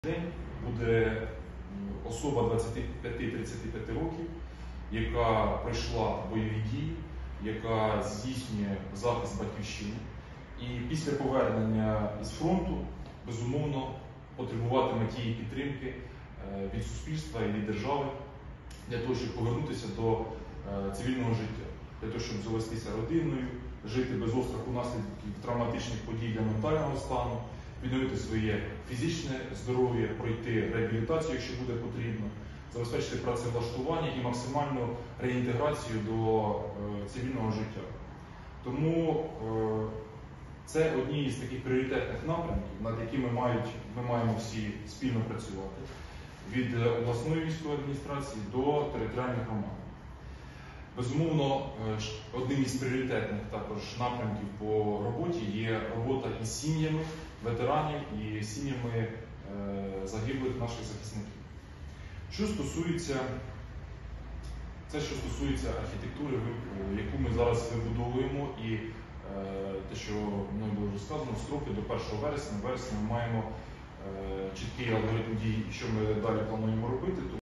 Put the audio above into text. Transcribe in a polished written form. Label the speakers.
Speaker 1: День буде особа 25-35 років, яка пройшла бойові дії, яка здійснює захист батьківщини. І після повернення із фронту, безумовно, потребуватиме тієї підтримки від суспільства і від держави для того, щоб повернутися до цивільного життя, для того, щоб завестися родиною, жити без остраху наслідків травматичних подій для ментального стану, відновити своє фізичне здоров'я, пройти реабілітацію, якщо буде потрібно, забезпечити працевлаштування і максимальну реінтеграцію до цивільного життя. Тому це одні із таких пріоритетних напрямків, над якими ми маємо всі спільно працювати, від обласної військової адміністрації до територіальних громад. Безумовно, одним із пріоритетних також напрямків по роботі є робота із сім'ями ветеранів і сім'ями загиблих наших захисників. Що стосується архітектури, яку ми зараз вибудовуємо, і те, що мною було вже сказано, строки до 1 вересня ми маємо чіткий алгоритм дій, що ми далі плануємо робити.